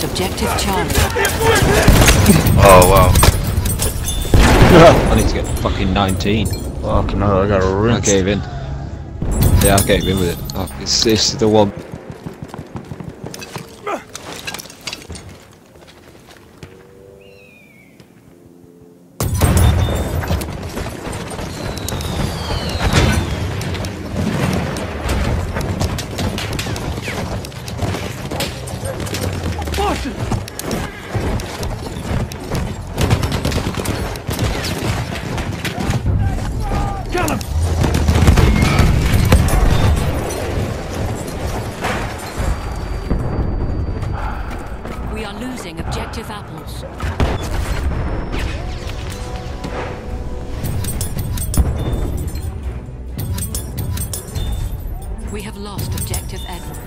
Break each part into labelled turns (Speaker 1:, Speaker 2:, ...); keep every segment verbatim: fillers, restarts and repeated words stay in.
Speaker 1: lost objective Charlie.
Speaker 2: Oh wow.
Speaker 3: I need to get fucking nineteen.
Speaker 4: Fucking hell, I got a
Speaker 3: I
Speaker 4: rinse.
Speaker 3: gave in. Yeah, I gave in with it. Oh, it's, it's the one.
Speaker 1: We are losing objective apples. We have lost objective Edward.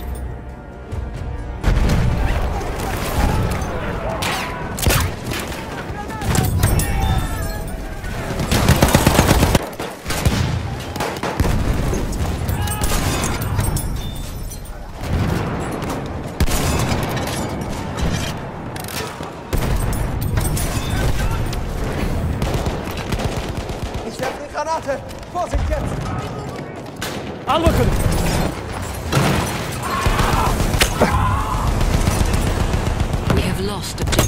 Speaker 5: Granate! Vorsicht jetzt!
Speaker 6: Anrücken!
Speaker 1: We have lost objective.